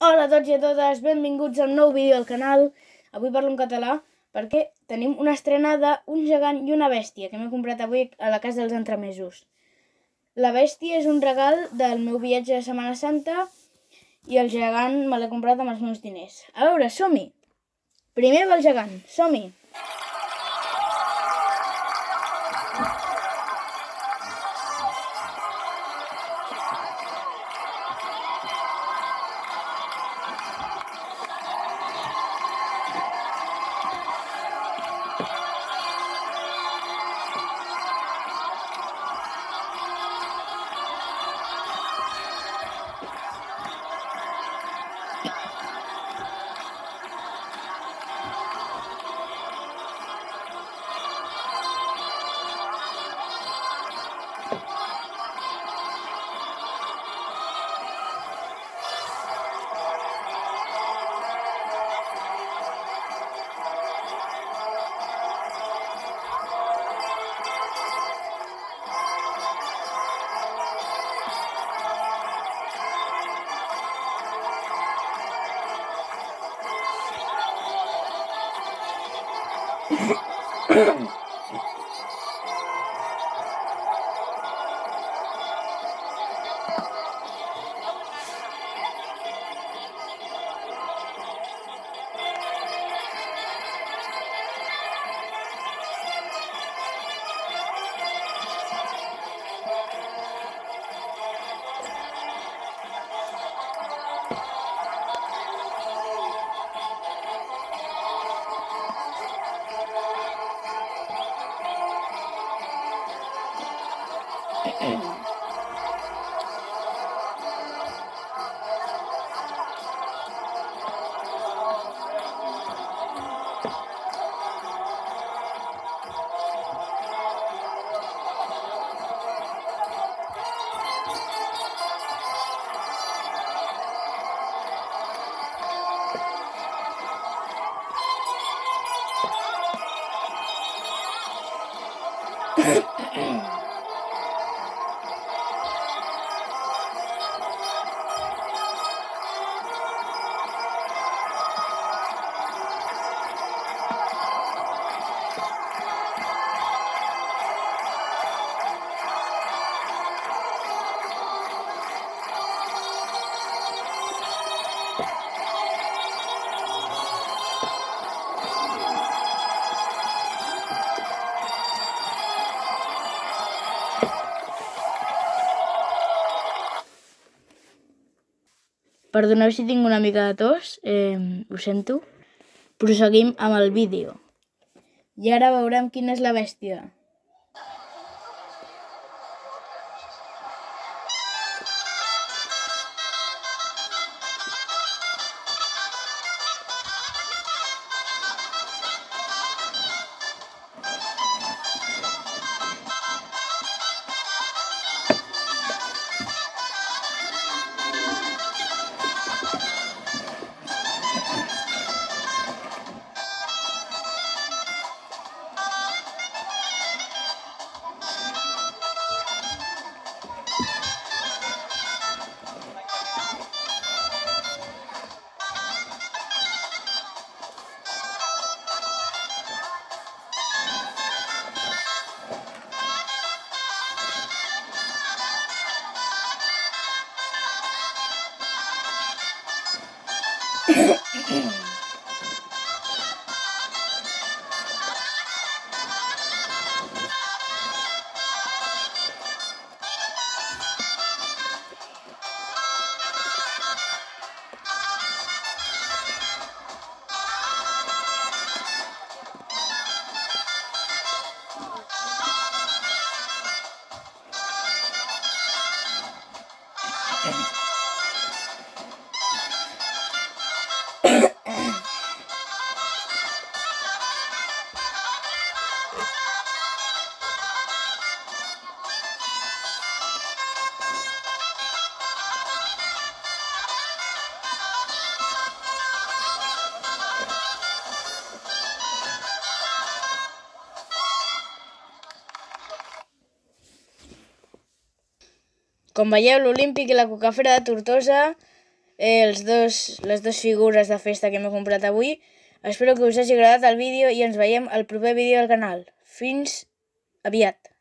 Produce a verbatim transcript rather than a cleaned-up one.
Hola a tots i a totes, benvinguts a un nou vídeo al canal. Avui parlo en català perquè tenim una estrena d'un gegant i una bèstia que m'he comprat avui a la casa dels entremesos. La bèstia és un regal del meu viatge de Setmana Santa i el gegant me l'he comprat amb els meus diners. A veure, som-hi! Primer va el gegant, som-hi! Perdoneu si tinc una mica de tos, eh, ho sento. Proseguim amb el vídeo. I ara veurem quina és la bèstia. Com veieu, l'Olímpic i la Cucafera de Tortosa eh, els dos, les dues figures de festa que m'he comprat avui. Espero que us hagi agradat el vídeo i ens veiem al proper vídeo del canal. Fins aviat!